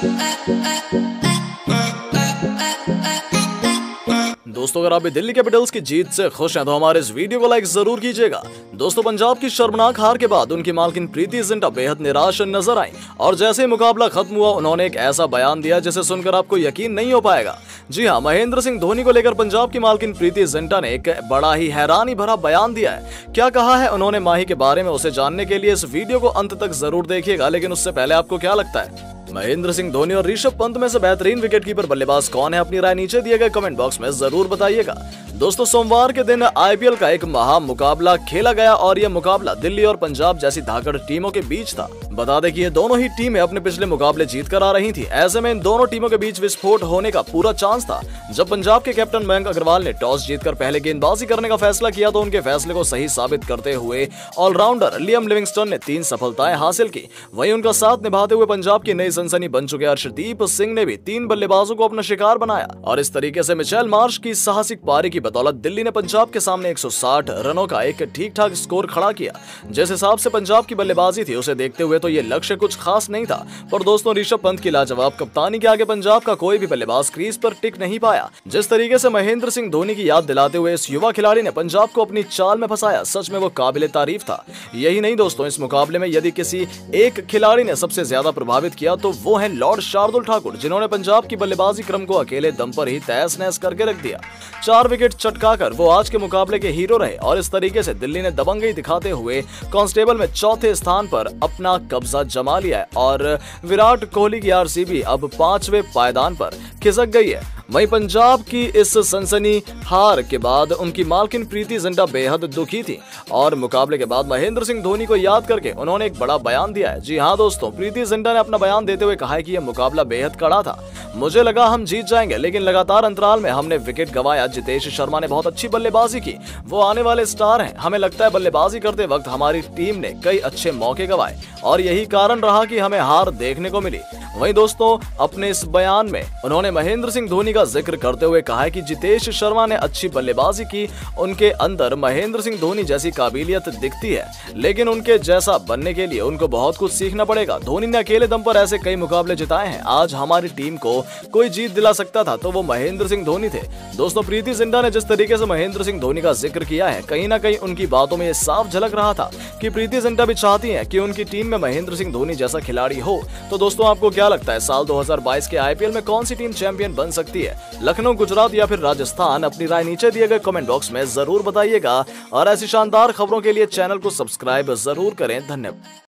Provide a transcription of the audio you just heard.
दोस्तों, अगर आप भी दिल्ली कैपिटल्स की जीत से खुश हैं तो हमारे इस वीडियो को लाइक जरूर कीजिएगा। दोस्तों, पंजाब की शर्मनाक हार के बाद उनकी मालकिन प्रीति जिंटा बेहद निराश नजर आई और जैसे ही मुकाबला खत्म हुआ उन्होंने एक ऐसा बयान दिया जिसे सुनकर आपको यकीन नहीं हो पाएगा। जी हाँ, महेंद्र सिंह धोनी को लेकर पंजाब की मालकिन प्रीति जिंटा ने एक बड़ा ही हैरानी भरा बयान दिया है। क्या कहा है उन्होंने माही के बारे में, उसे जानने के लिए इस वीडियो को अंत तक जरूर देखिएगा। लेकिन उससे पहले आपको क्या लगता है, महेंद्र सिंह धोनी और ऋषभ पंत में से बेहतरीन विकेटकीपर बल्लेबाज कौन है? अपनी राय नीचे दिए गए कमेंट बॉक्स में जरूर बताइएगा। दोस्तों, सोमवार के दिन आईपीएल का एक महा मुकाबला खेला गया और यह मुकाबला दिल्ली और पंजाब जैसी धाकड़ टीमों के बीच था। बता दें कि ये दोनों ही टीमें अपने पिछले मुकाबले जीत कर आ रही थी। ऐसे में इन दोनों टीमों के बीच विस्फोट होने का पूरा चांस था। जब पंजाब के कैप्टन मयंक अग्रवाल ने टॉस जीतकर पहले गेंदबाजी करने का फैसला किया तो उनके फैसले को सही साबित करते हुए ऑलराउंडर लियम लिविंगस्टन ने 3 सफलताएं हासिल की। वहीं उनका साथ निभाते हुए पंजाब की नई सनसनी बन चुके अर्शदीप सिंह ने भी 3 बल्लेबाजों को अपना शिकार बनाया और इस तरीके से मिचेल मार्श की साहसिक पारी की बदौलत दिल्ली ने पंजाब के सामने 160 रनों का एक ठीक ठाक स्कोर खड़ा किया। जिस हिसाब से पंजाब की बल्लेबाजी थी उसे देखते हुए तो ये लक्ष्य कुछ खास नहीं था, पर दोस्तों ऋषभ पंत की लाजवाब कप्तानी के आगे पंजाब का कोई भी बल्लेबाज क्रीज पर टिक नहीं पाया। जिस तरीके से महेंद्र सिंह धोनी की याद दिलाते हुए इस युवा खिलाड़ी ने पंजाब को अपनी चाल में फंसाया, सच में वो काबिले तारीफ था। यही नहीं दोस्तों, इस मुकाबले में यदि किसी एक खिलाड़ी ने सबसे ज्यादा प्रभावित किया तो वो है लॉर्ड शार्दुल ठाकुर, जिन्होंने पंजाब की बल्लेबाजी क्रम को अकेले दम पर ही तहस नहस करके रख दिया। 4 विकेट चटकाकर वो आज के मुकाबले के हीरो रहे और इस तरीके से दिल्ली ने दबंगई दिखाते हुए कांस्टेबल में चौथे स्थान पर अपना कब्जा जमा लिया है और विराट कोहली की आरसीबी अब 5वें पायदान पर खिसक गई है। वहीं पंजाब की इस सनसनी हार के बाद उनकी मालकिन प्रीति जिंटा बेहद दुखी थी और मुकाबले के बाद महेंद्र सिंह धोनी को याद करके उन्होंने एक बड़ा बयान दिया है। जी हाँ दोस्तों, प्रीति जिंटा ने अपना बयान देते हुए कहा है कि यह मुकाबला बेहद कड़ा था। मुझे लगा हम जीत जाएंगे, लेकिन लगातार अंतराल में हमने विकेट गंवाया। जितेश शर्मा ने बहुत अच्छी बल्लेबाजी की, वो आने वाले स्टार हैं। हमें लगता है बल्लेबाजी करते वक्त हमारी टीम ने कई अच्छे मौके गंवाए और यही कारण रहा कि हमें हार देखने को मिली। वहीं दोस्तों, अपने इस बयान में उन्होंने महेंद्र सिंह धोनी का जिक्र करते हुए कहा है कि जितेश शर्मा ने अच्छी बल्लेबाजी की, उनके अंदर महेंद्र सिंह धोनी जैसी काबिलियत दिखती है, लेकिन उनके जैसा बनने के लिए उनको बहुत कुछ सीखना पड़ेगा। धोनी ने अकेले दम पर ऐसे कई मुकाबले जिताए हैं। आज हमारी टीम को कोई जीत दिला सकता था तो वो महेंद्र सिंह धोनी थे। दोस्तों, प्रीति जिंटा ने जिस तरीके से महेंद्र सिंह धोनी का जिक्र किया है, कहीं ना कहीं उनकी बातों में ये साफ झलक रहा था कि प्रीति जिंटा भी चाहती है कि उनकी टीम में महेंद्र सिंह धोनी जैसा खिलाड़ी हो। तो दोस्तों, आपको क्या लगता है, साल 2022 के आईपीएल में कौन सी टीम चैंपियन बन सकती है? लखनऊ, गुजरात या फिर राजस्थान? अपनी राय नीचे दिए गए कमेंट बॉक्स में जरूर बताइएगा और ऐसी शानदार खबरों के लिए चैनल को सब्सक्राइब जरूर करें। धन्यवाद।